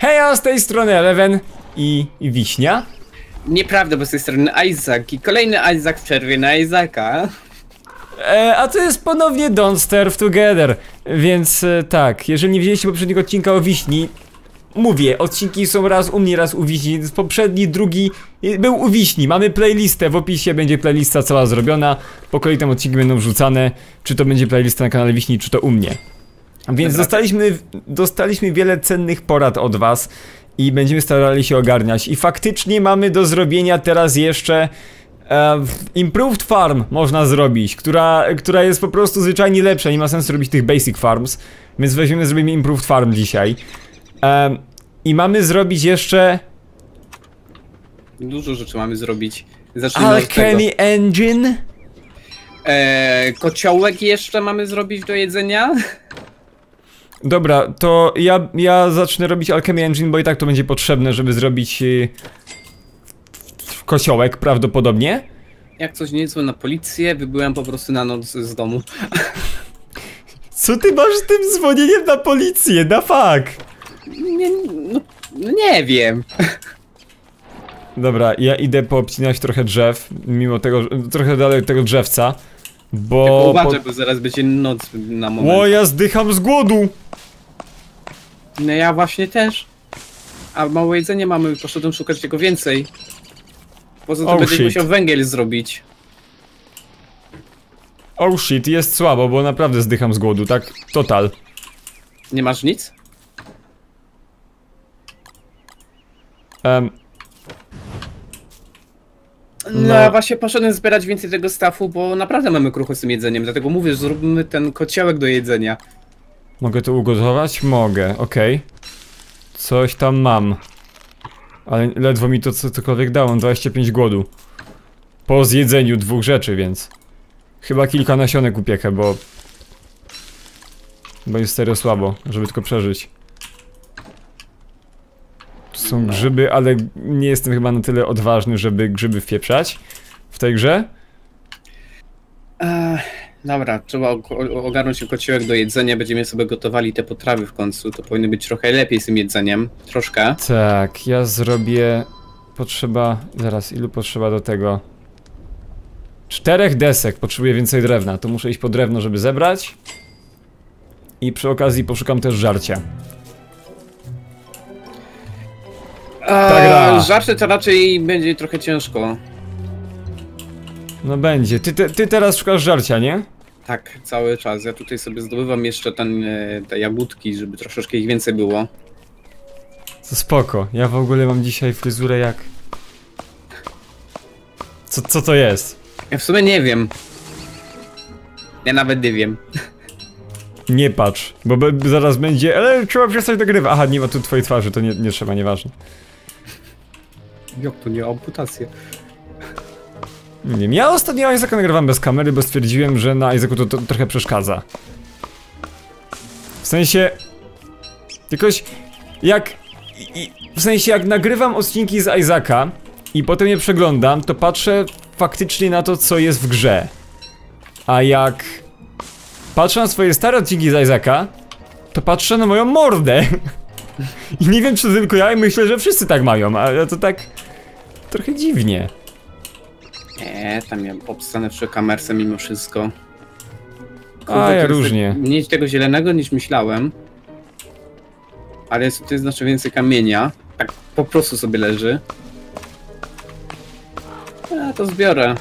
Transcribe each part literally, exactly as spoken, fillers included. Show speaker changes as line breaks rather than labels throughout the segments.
Hejo, z tej strony Eleven i, i Wiśnia.
Nieprawda, bo z tej strony Isaac i kolejny Isaac w przerwie na Isaaca.
E, a to jest ponownie Don't Starve Together, więc e, tak, jeżeli nie widzieliście poprzedniego odcinka o Wiśni, mówię, odcinki są raz u mnie, raz u Wiśni, poprzedni, drugi był u Wiśni, mamy playlistę, w opisie będzie playlista cała zrobiona, po kolei tam odcinki będą wrzucane, czy to będzie playlista na kanale Wiśni, czy to u mnie. Więc dostaliśmy, dostaliśmy wiele cennych porad od was i będziemy starali się ogarniać i faktycznie mamy do zrobienia teraz jeszcze e, Improved Farm można zrobić, która, która jest po prostu zwyczajnie lepsza, nie ma sensu robić tych Basic Farms, więc weźmiemy, zrobimy Improved Farm dzisiaj. e, I mamy zrobić jeszcze
Dużo rzeczy mamy zrobić. Zacznijmy
Alchemy Engine.
Eee, kociołek jeszcze mamy zrobić do jedzenia.
Dobra, to ja, ja zacznę robić Alchemy Engine, bo i tak to będzie potrzebne, żeby zrobić yy, kociołek prawdopodobnie.
Jak coś nie dzwonię na policję, wybyłem po prostu na noc z domu.
Co ty masz z tym dzwonieniem na policję, na fuck?
Nie, no, no nie wiem.
Dobra, ja idę poobcinać trochę drzew, mimo tego, trochę dalej tego drzewca, bo...
Tylko uważaj, po... bo zaraz będzie noc na moment.
O, ja zdycham z głodu!
No ja właśnie też. A mało jedzenia mamy, poszedłem szukać tego więcej. Poza tym
Oh,
będziesz
shit.
musiał węgiel zrobić.
Oh shit, jest słabo, bo naprawdę zdycham z głodu, tak total.
Nie masz nic?
Um,
No,
No.
ja właśnie poszedłem zbierać więcej tego staffu, bo naprawdę mamy krucho z tym jedzeniem, dlatego mówię, zróbmy ten kociołek do jedzenia.
mogę to ugotować? Mogę, okej. Okay. Coś tam mam. Ale ledwo mi to co, cokolwiek dało, mam dwadzieścia pięć głodu. Po zjedzeniu dwóch rzeczy, więc chyba kilka nasionek upiekę, bo Bo jest serio słabo, żeby tylko przeżyć. Tu są grzyby, ale nie jestem chyba na tyle odważny, żeby grzyby wpieprzać w tej grze.
Eee, dobra, trzeba ogarnąć kociołek do jedzenia, będziemy sobie gotowali te potrawy w końcu, to powinno być trochę lepiej z tym jedzeniem, troszkę.
Tak, ja zrobię... Potrzeba... Zaraz, ilu potrzeba do tego? Czterech desek, potrzebuję więcej drewna, to muszę iść po drewno, żeby zebrać. I przy okazji poszukam też żarcia.
Eee, żarcie to raczej będzie trochę ciężko.
No będzie, ty, ty, ty teraz szukasz żarcia, nie?
Tak, cały czas. Ja tutaj sobie zdobywam jeszcze ten, te jagódki, żeby troszeczkę ich więcej było.
To spoko, ja w ogóle mam dzisiaj fryzurę jak... Co, co to jest?
Ja w sumie nie wiem. Ja nawet nie wiem.
Nie patrz, bo be, zaraz będzie, ale trzeba przestać dogrywać. Aha, nie ma tu twojej twarzy, to nie, nie trzeba, nieważne.
Jak to nie, amputację.
Nie wiem, ja ostatnio Isaaca nagrywam bez kamery, bo stwierdziłem, że na Isaacu to, to trochę przeszkadza. W sensie... Jakoś... Jak... I, w sensie jak nagrywam odcinki z Isaaca i potem je przeglądam, to patrzę faktycznie na to, co jest w grze. A jak... patrzę na swoje stare odcinki z Isaaca, to patrzę na moją mordę. I nie wiem, czy to tylko ja, i myślę, że wszyscy tak mają, ale to tak... trochę dziwnie.
Nie, tam miałem obstanę przy kamerce mimo wszystko.
A, ja
to jest
różnie.
Mniej tego zielonego niż myślałem. Ale jest tutaj znacznie więcej kamienia. Tak po prostu sobie leży. Ja to zbiorę.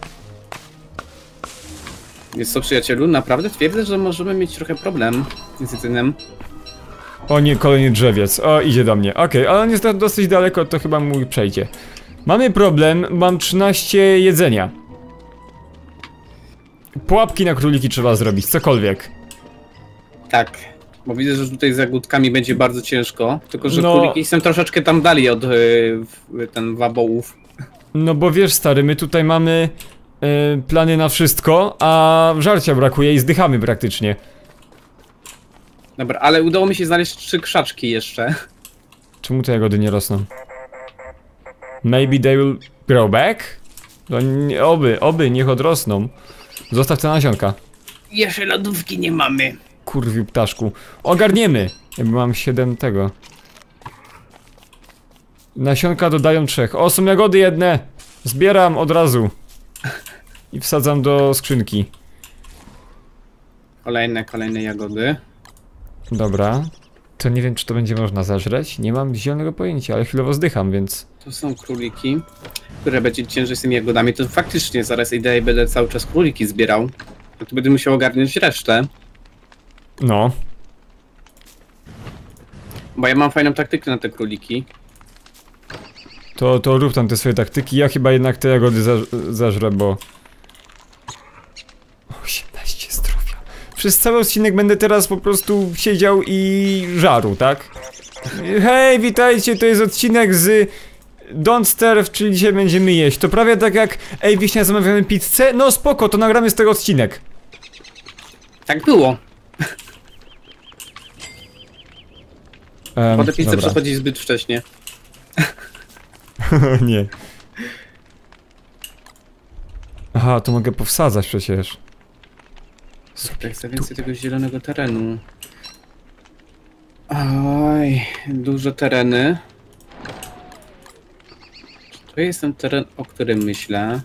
Jest to, przyjacielu, naprawdę twierdzę, że możemy mieć trochę problem z jedzeniem.
O nie, kolejny drzewiec. O, idzie do mnie. Okej, okay, ale on jest dosyć daleko, to chyba mój przejdzie. Mamy problem, mam trzynaście jedzenia. Pułapki na króliki trzeba zrobić, cokolwiek.
Tak, bo widzę, że tutaj z jagódkami będzie bardzo ciężko. Tylko, że
No.
króliki są troszeczkę tam dali od y, ten wabołów.
No bo wiesz, stary, my tutaj mamy y, plany na wszystko, a żarcia brakuje i zdychamy praktycznie.
Dobra, ale udało mi się znaleźć trzy krzaczki jeszcze.
Czemu te jagody nie rosną? Maybe they will grow back? No nie, oby, oby, niech odrosną. Zostaw te nasionka.
Jeszcze lodówki nie mamy.
Kurwiu ptaszku. Ogarniemy! Jakby mam siedem tego. Nasionka dodają trzech. O, są jagody jedne! Zbieram od razu. I wsadzam do skrzynki.
Kolejne, kolejne jagody.
Dobra. To nie wiem, czy to będzie można zażreć. Nie mam zielonego pojęcia, ale chwilowo zdycham, więc...
To są króliki, które będzie ciężej z tymi jagodami. To faktycznie zaraz idę i będę cały czas króliki zbierał. No to będę musiał ogarnąć resztę.
No.
Bo ja mam fajną taktykę na te króliki.
To, to rób tam te swoje taktyki. Ja chyba jednak te jagody za, zażrę, bo... osiemnaście zdrowia. Przez cały odcinek będę teraz po prostu siedział i żarł, tak? Hej, witajcie, to jest odcinek z Don't Starve, czyli dzisiaj będziemy jeść. To prawie tak jak, ej, Wiśnia, zamawiamy pizzę? No spoko, to nagramy z tego odcinek.
Tak było.
Um,
Bo te pizze przechodzi zbyt wcześnie.
Nie. Aha, to mogę powsadzać przecież.
Tak, chcę więcej tego zielonego terenu. Oj, duże tereny. Czy to jest ten teren, o którym myślę?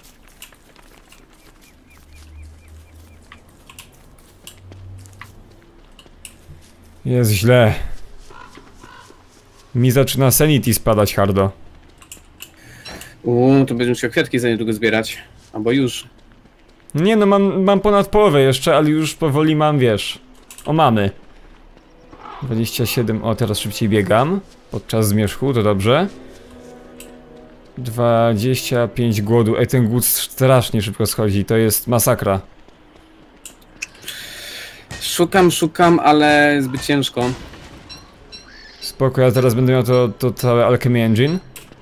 Jest źle. Mi zaczyna sanity spadać hardo.
Uuu, to będę musiał kwiatki za niedługo zbierać. Albo już.
Nie no, mam, mam ponad połowę jeszcze, ale już powoli mam, wiesz. O, mamy. dwadzieścia siedem, o teraz szybciej biegam. Podczas zmierzchu, to dobrze. dwadzieścia pięć głodu, ej, ten głód strasznie szybko schodzi, to jest masakra.
Szukam, szukam, ale zbyt ciężko.
Spoko, ja teraz będę miał to, to całe Alchemy Engine.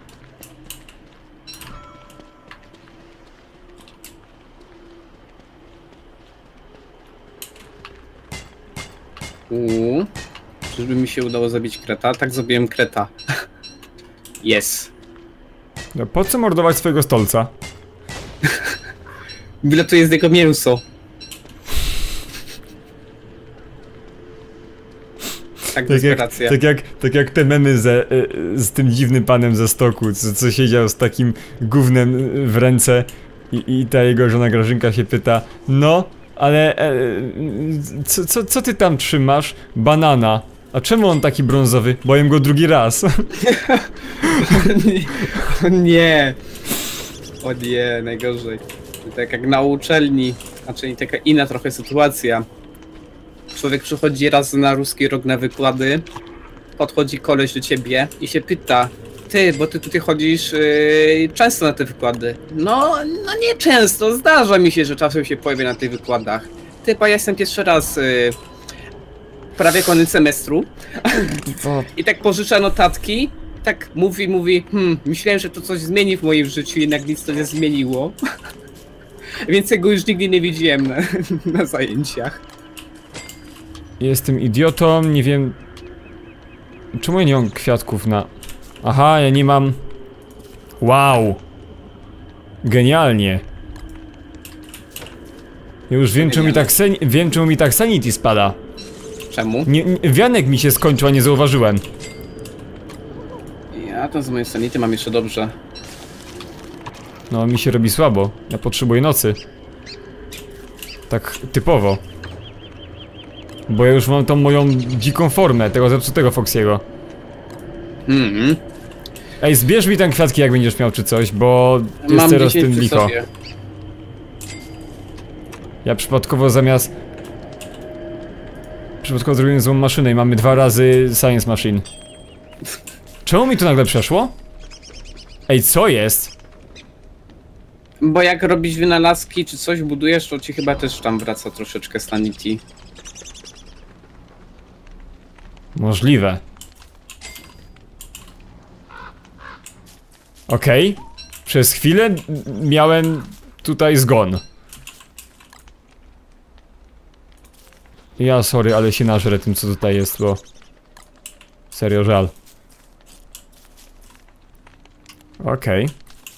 Uuu, czyżby mi się udało zabić kreta? Tak, zrobiłem kreta. Yes.
No po co mordować swojego stolca?
Byle to jest jego mięso. Tak,
Tak jak,
desperacja.
tak, jak, tak jak te memy ze, y, z tym dziwnym panem ze stoku, co, co siedział z takim gównem w ręce i, i ta jego żona Grażynka się pyta: no, ale e, co, co, co ty tam trzymasz? Banana. A czemu on taki brązowy? Bo jem go drugi raz.
O nie. O nie, najgorzej. Tak jak na uczelni, znaczy taka inna trochę sytuacja. Człowiek przychodzi raz na ruski rok na wykłady, podchodzi koleś do ciebie i się pyta: ty, bo ty tutaj chodzisz yy, często na te wykłady. No, no nie często, zdarza mi się, że czasem się pojawię na tych wykładach. Ty, bo ja jestem pierwszy raz yy, prawie koniec semestru. I tak pożycza notatki, tak mówi, mówi, hmm, myślałem, że to coś zmieni w moim życiu, jednak nic to nie zmieniło. Więc ja go już nigdy nie widziałem na, na zajęciach.
Jestem idiotą, nie wiem... Czemu ja nie mam kwiatków na... Aha, ja nie mam... Wow! Genialnie! Ja już wiem, czemu mi tak sen... wiem, czemu mi tak sanity spada.
Czemu?
Nie, nie, wianek mi się skończył, a nie zauważyłem.
Ja to z mojej sanity mam jeszcze dobrze.
No, mi się robi słabo. Ja potrzebuję nocy. Tak typowo. Bo ja już mam tą moją dziką formę, tego zepsutego Foxiego.
Mhm.
Ej, zbierz mi ten kwiatki, jak będziesz miał czy coś, bo jest
Mam
teraz
dziesięć
tym
przy
licho.
sobie.
Ja przypadkowo zamiast... Przypadkowo zrobiłem złą maszynę i mamy dwa razy Science Machine. Czemu mi to nagle przeszło? Ej, co jest?
Bo jak robisz wynalazki czy coś budujesz, to ci chyba też tam wraca troszeczkę sanity.
Możliwe. Okej. Okay. Przez chwilę miałem tutaj zgon. Ja sorry, ale się nażrę tym, co tutaj jest, bo... Serio żal. Okej. Okay.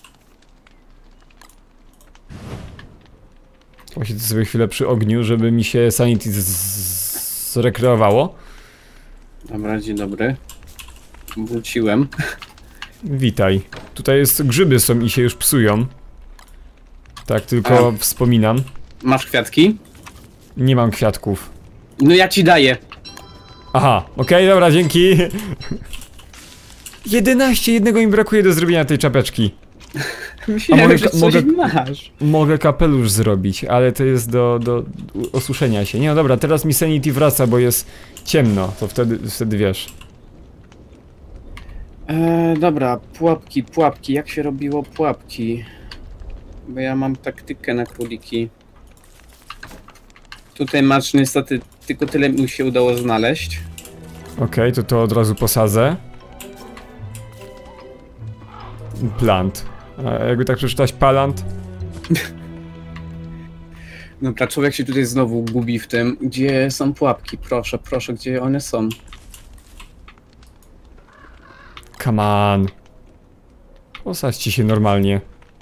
Posiedzę sobie chwilę przy ogniu, żeby mi się sanity zrekreowało.
Dobra, dzień dobry. Wróciłem.
Witaj. Tutaj jest, grzyby są i się już psują. Tak, tylko
A.
wspominam.
Masz kwiatki?
Nie mam kwiatków.
No ja ci daję.
Aha, okej, okay, dobra, dzięki. jedenaście, jednego mi brakuje do zrobienia tej czapeczki.
Myślałem,
mogę-
że coś
mogę-
masz.
Mogę kapelusz zrobić, ale to jest do, do osuszenia się. Nie no dobra, teraz mi sanity wraca, bo jest ciemno, to wtedy, wtedy wiesz.
Eee, dobra, pułapki, pułapki. Jak się robiło pułapki? Bo ja mam taktykę na króliki. Tutaj masz niestety tylko tyle mi się udało znaleźć.
Okej, okay, to to od razu posadzę. Plant. A jakby tak przeczytać palant?
Dobra, człowiek się tutaj znowu gubi w tym. Gdzie są pułapki? Proszę, proszę, gdzie one są?
Come on. Posadźcie się normalnie.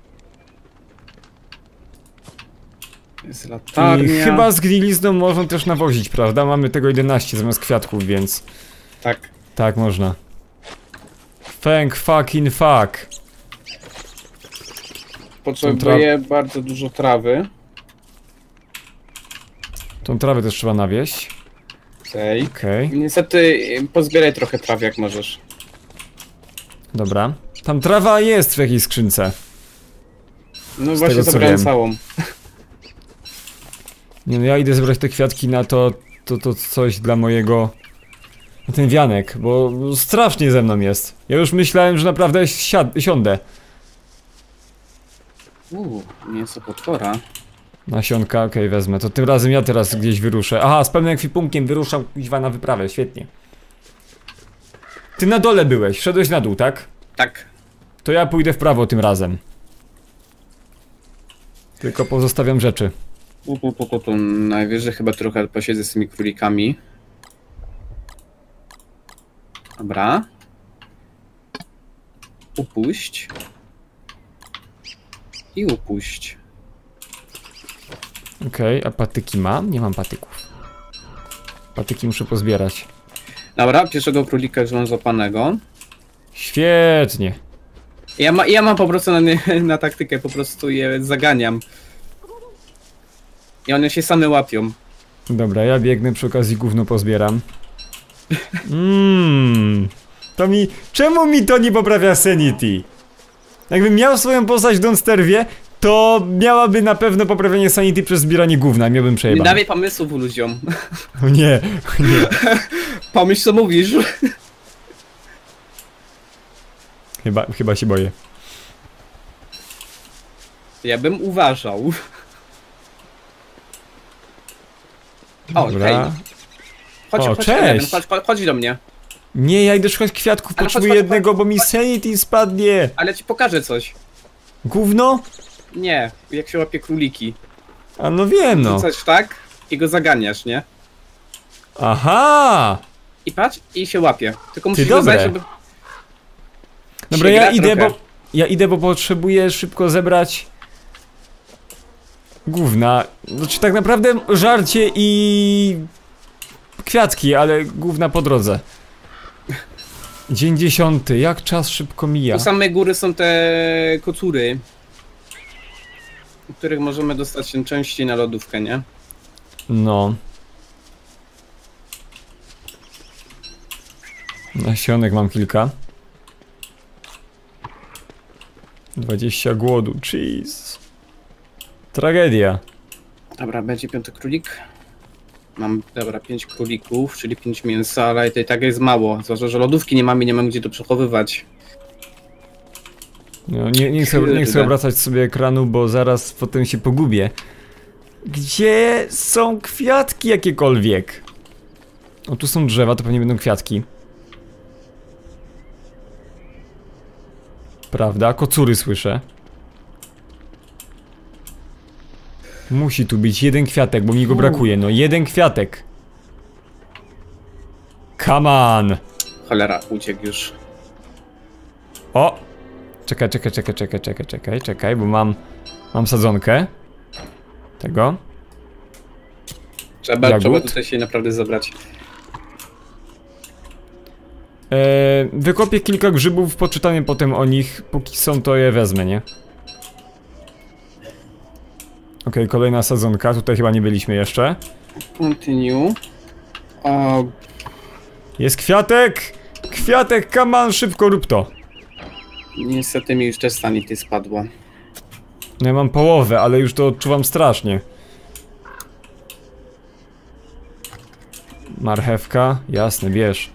Jest
I
latarnia.
chyba z grillizną można też nawozić, prawda? Mamy tego jedenaście zamiast kwiatków, więc...
Tak.
Tak, można. Thank fucking fuck.
Potrzebuję bardzo dużo trawy.
Tą trawę też trzeba nawieść.
Okej.
Okej, okay.
Niestety pozbieraj trochę traw jak możesz.
Dobra. Tam trawa jest w jakiejś skrzynce.
No
Z
właśnie
tego, co
zabrałem
wiem.
całą.
Nie no, ja idę zebrać te kwiatki na to, to, to coś dla mojego... Na ten wianek, bo strasznie ze mną jest. Ja już myślałem, że naprawdę siad- siądę.
Uuu, mięso potwora.
Nasionka, okej, okay, wezmę. To tym razem ja teraz gdzieś wyruszę. Aha, z pełnym ekwipunkiem wyruszam kuźwa na wyprawę, świetnie. Ty na dole byłeś, szedłeś na dół, tak?
Tak.
To ja pójdę w prawo tym razem. Tylko pozostawiam rzeczy.
Upu, upu, upu. Najwyżej chyba trochę posiedzę z tymi królikami. Dobra. Upuść. I upuść.
Okej, okay, a patyki mam? Nie mam patyków. Patyki muszę pozbierać.
Dobra, pierwszego królika już mam złapanego.
Świetnie.
Ja, ma, ja mam po prostu na, na taktykę, po prostu je zaganiam. I one się same łapią.
Dobra, ja biegnę, przy okazji gówno pozbieram. Mmm. To mi... Czemu mi to nie poprawia sanity? Jakbym miał swoją postać w Donsterwie, to miałaby na pewno poprawienie sanity przez zbieranie gówna, miałbym
Nie
przejebane.
dawaj pomysłów ludziom.
O nie, o nie.
Pomyśl co mówisz.
Chyba, chyba się boję.
Ja bym uważał. O,
Dobra.
hej. Chodź,
O,
chodź,
cześć.
Eleven, chodź, chodź, chodź do mnie.
Nie, ja idę szukać kwiatków,
Ale
potrzebuję
chodź, chodź,
jednego,
chodź,
bo mi
chodź.
sanity spadnie.
Ale ci pokażę coś.
Gówno?
Nie, jak się łapie króliki.
A no wiem, no.
Coś tak i go zaganiasz, nie?
Aha!
I patrz, i się łapie. Tylko musisz
dobre.
go znaleźć, żeby...
Dobra,
się
ja
gra
idę,
trochę.
bo... Ja idę, bo potrzebuję szybko zebrać... Gówna. Znaczy tak naprawdę żarcie i... Kwiatki, ale gówna po drodze. Dzień dziesiąty, jak czas szybko mija.
U samej góry są te kocury, u których możemy dostać się częściej na lodówkę, nie?
No. Nasionek mam kilka. dwadzieścia głodu, cheese. Tragedia.
Dobra, będzie piąty królik. Mam, dobra, pięć królików, czyli pięć mięsa, ale to i tak jest mało. Zwłaszcza, że lodówki nie mamy, nie mam gdzie to przechowywać.
No, nie, nie, chcę, nie chcę obracać sobie ekranu, bo zaraz potem się pogubię. Gdzie są kwiatki jakiekolwiek? O, tu są drzewa, to pewnie będą kwiatki. Prawda? Kocury słyszę. Musi tu być jeden kwiatek, bo mi go brakuje. No, jeden kwiatek. Come on!
Cholera, uciekł już.
O! Czekaj, czekaj, czekaj, czekaj, czekaj, czekaj, czekaj, bo mam... Mam sadzonkę. Tego.
Trzeba,
Jagód?
trzeba tutaj się naprawdę zabrać.
E, wykopię kilka grzybów, poczytamy potem o nich. Póki są, to je wezmę, nie? Okej, okay, kolejna sadzonka. Tutaj chyba nie byliśmy jeszcze.
Continue. O...
Jest kwiatek! Kwiatek, kaman, szybko rób to.
Niestety mi już też sanity spadło.
No ja mam połowę, ale już to odczuwam strasznie. Marchewka, jasne, bierz.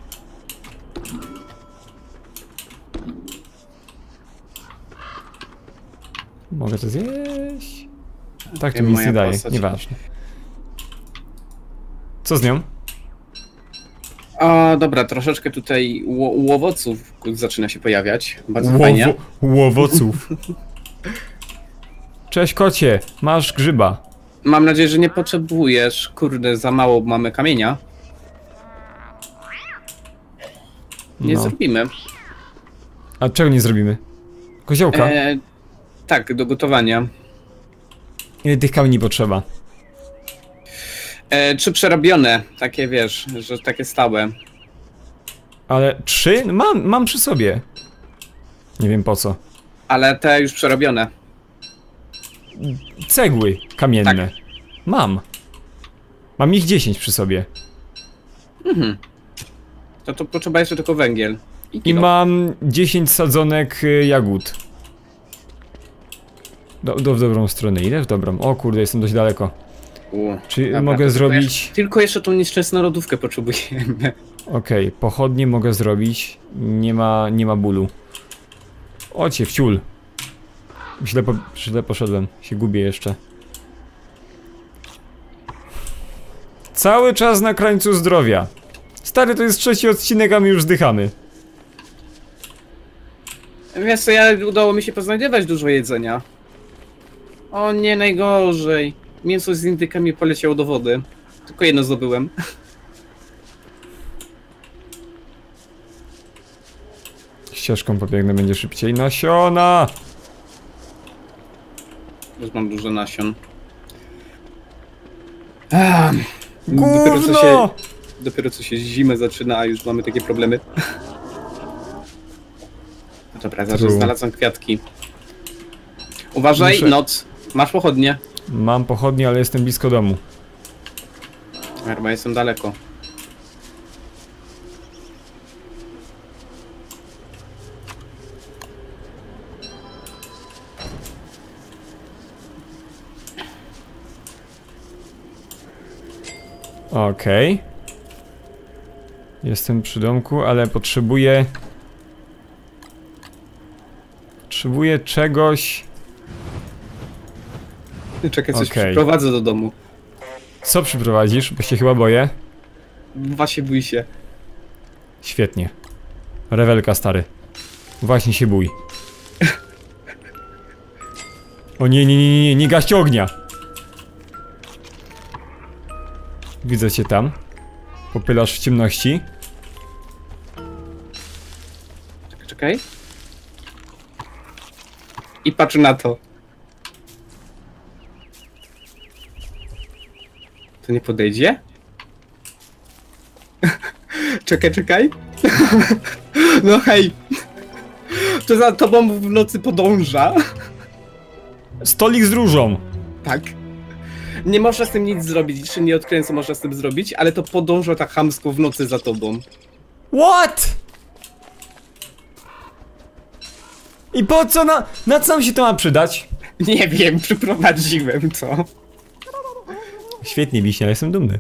Mogę to zjeść? Tak, to mi nic nie daje, nieważne. Co z nią?
O, dobra, troszeczkę tutaj ł łowoców zaczyna się pojawiać. Bardzo
Łowo
fajnie.
Łowoców. Cześć kocie, masz grzyba.
Mam nadzieję, że nie potrzebujesz. Kurde, za mało mamy kamienia. Nie
No.
zrobimy.
A czego nie zrobimy? Koziołka?
E, tak, do gotowania.
Ile tych kamieni potrzeba?
E, czy przerobione, takie wiesz, że takie stałe.
Ale trzy? No mam, mam przy sobie. Nie wiem po co.
Ale te już przerobione.
Cegły kamienne.
Tak.
Mam. Mam ich dziesięć przy sobie.
Mhm. To, to potrzeba jeszcze tylko węgiel. I,
I
kilo.
mam dziesięć sadzonek y, jagód. Do, do, w dobrą stronę. Idę w dobrą. O kurde, jestem dość daleko.
U,
Czy
dobra,
mogę
to
zrobić...
Tylko jeszcze, tylko jeszcze tą nieszczęsną lodówkę potrzebujemy.
Okej, okay, pochodnie mogę zrobić. Nie ma, nie ma bólu. Ocie, wciul. Źle, po, źle poszedłem. Się gubię jeszcze. Cały czas na krańcu zdrowia. Stary, to jest trzeci odcinek, a my już zdychamy.
Wiesz co, ja udało mi się poznajdywać dużo jedzenia. O nie, najgorzej. Mięso z indykami poleciało do wody. Tylko jedno zdobyłem.
Ścieżką pobiegnę, będzie szybciej. Nasiona!
Już mam dużo nasion. Ah, dopiero co,
Gówno!
się, dopiero co się zimę zaczyna, a już mamy takie problemy. No dobra, zaraz
True.
znalazłem kwiatki. Uważaj,
Muszę-
noc. Masz pochodnie.
Mam pochodnie, ale jestem blisko domu.
Ja chyba jestem daleko.
Okej. Okay. Jestem przy domku, ale potrzebuję... Potrzebuję czegoś...
Czekaj, coś
Okej.
przyprowadzę do domu.
Co przyprowadzisz? Bo się chyba boję.
Właśnie bój się.
Świetnie. Rewelka, stary. Właśnie się bój. O nie, nie, nie, nie, nie gaście ognia! Widzę cię tam. Popylasz w ciemności.
Czekaj, czekaj. I patrz na to. To nie podejdzie? Czekaj, czekaj. No hej. To za tobą w nocy podąża.
Stolik z różą!
Tak. Nie można z tym nic zrobić, czy nie odkryłem, co można z tym zrobić, ale to podąża tak chamsko w nocy za tobą.
What? I po co na... Na co nam się to ma przydać?
Nie wiem, przyprowadziłem to.
Świetnie, Wiśnia, jestem dumny.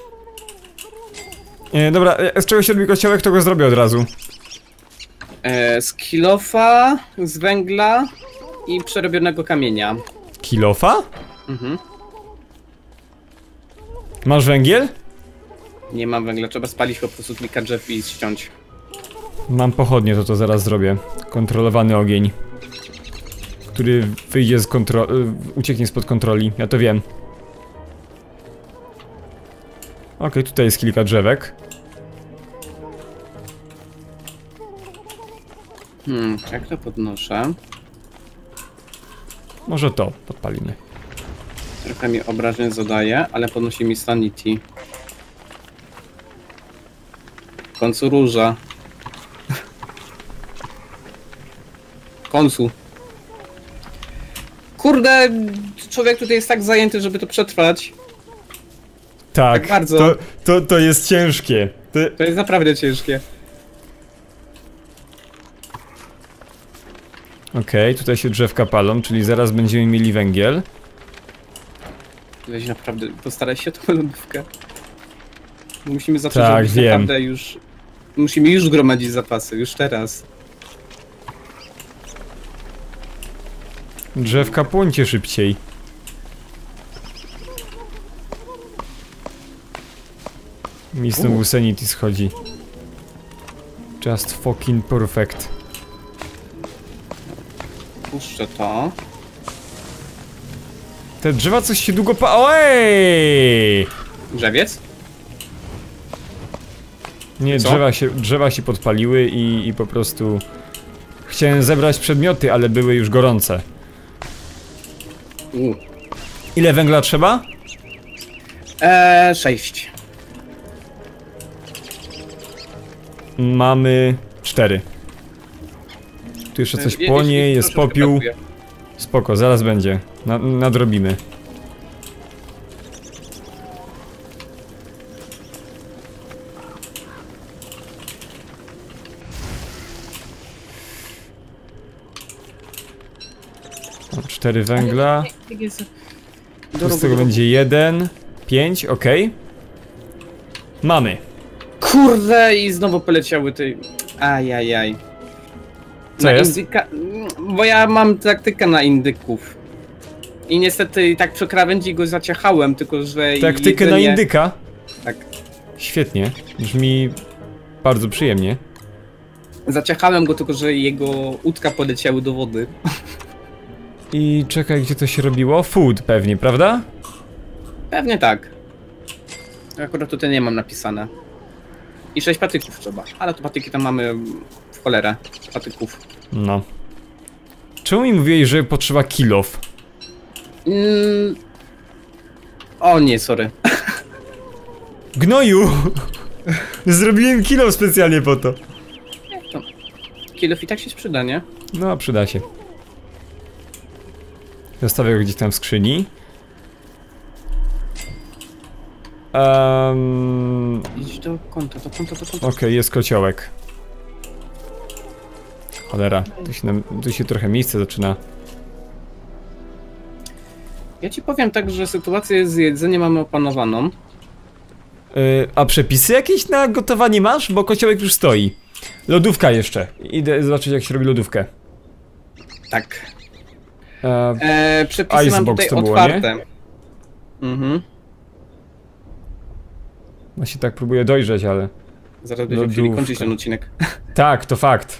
E, dobra, e, z czego się robi kociołek, to go zrobię od razu.
E, z kilofa, z węgla i przerobionego kamienia.
Kilofa?
Mhm.
Masz węgiel?
Nie mam węgla, trzeba spalić po prostu kilka drzew i ściąć.
Mam pochodnie, to to zaraz zrobię. Kontrolowany ogień. Który wyjdzie z kontroli... ucieknie spod kontroli, ja to wiem. Okej, okay, tutaj jest kilka drzewek.
Hmm, jak to podnoszę?
Może to podpalimy.
Trochę mi obrażeń zadaje, ale podnosi mi sanity. W końcu róża. końcu. Kurde, człowiek tutaj jest tak zajęty, żeby to przetrwać.
Tak,
Tak bardzo.
To, to, to jest ciężkie. To...
To jest naprawdę ciężkie.
Okej, okay, tutaj się drzewka palą, czyli zaraz będziemy mieli węgiel.
Weź naprawdę, postaraj się o tą lodówkę. Musimy zacząć
Tak,
robić
wiem.
naprawdę już... Musimy już gromadzić zapasy, już teraz.
Drzewka, płońcie szybciej. Mi znowu sanity schodzi. Just fucking perfect.
Puszczę to.
Te drzewa coś się długo pa... Ojej!
Drzewiec?
Nie,
Co?
drzewa się, drzewa się podpaliły i, i po prostu... Chciałem zebrać przedmioty, ale były już gorące.
U.
Ile węgla trzeba?
Eee, sześć.
Mamy cztery. Tu jeszcze coś
Je-
płonie,
jeśli
jest
troszeczkę
popiół.
brakuje.
Spoko, zaraz będzie. Na, nadrobimy. Mam cztery węgla.
Jak jest-
Tu
Do
z
rogu,
tego
do rogu.
będzie jeden, pięć, ok. Mamy.
Kurde, i znowu poleciały tej... Ajajaj.
Co
na
jest?
Indyka... Bo ja mam taktykę na indyków. I niestety tak przy krawędzi go zaciechałem, tylko że...
Taktykę na
jedzenie-
indyka?
Tak.
Świetnie. Brzmi bardzo przyjemnie.
Zaciechałem go, tylko że jego łódka poleciały do wody.
I czekaj, gdzie to się robiło? Food pewnie, prawda?
Pewnie tak. Akurat tutaj nie mam napisane. I sześć patyków trzeba, ale to patyki tam mamy w cholerę. Patyków.
No. Czemu mi mówiłeś, że potrzeba kill off?
Mm. O nie, sorry.
Gnoju! Zrobiłem kill off specjalnie po to.
Kilof i tak się sprzyda, nie?
No, przyda się. Zostawię go gdzieś tam w skrzyni. Um,
Idź do konta, do konta, do konta.
Okej, okay, jest kociołek. Cholera, tu się, nam, tu się trochę miejsce zaczyna.
Ja ci powiem tak, że sytuację z jedzeniem mamy opanowaną.
Yy, a przepisy jakieś na gotowanie masz? Bo kociołek już stoi. Lodówka jeszcze. Idę zobaczyć, jak się robi lodówkę.
Tak.
E,
Eee, przepisy mam
Icebox
tutaj
to było,
otwarte. Mhm.
Właśnie tak próbuję dojrzeć, ale...
Zaraz będziemy chcieli
Lodówka.
kończyć ten odcinek.
Tak, to fakt.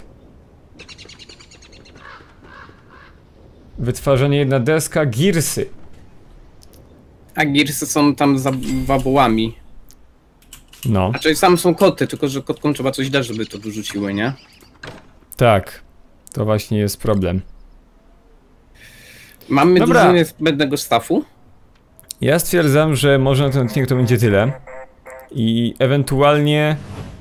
Wytwarzanie jedna deska, girsy.
A girsy są tam za wabułami.
No,
A czyli sam są koty, tylko że kotkom trzeba coś dać, żeby to wyrzuciły, nie?
tak. To właśnie jest problem.
Mamy
Dobra.
dużo niezbędnego staffu.
Ja stwierdzam, że może na ten odcinek to będzie tyle. I ewentualnie...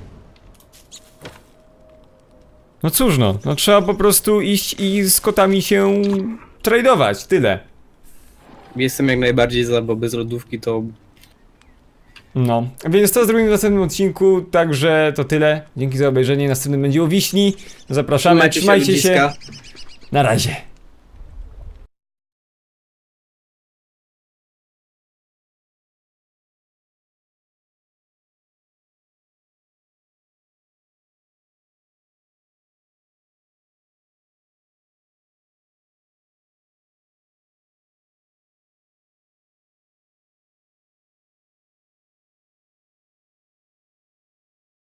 No cóż no, no trzeba po prostu iść i z kotami się tradeować, tyle.
Jestem jak najbardziej za, bo bez lodówki to...
No, więc to zrobimy w następnym odcinku, także to tyle. Dzięki za obejrzenie, następnym będzie o wiśni. Zapraszamy, trzymajcie się.
ludziska.
Na razie.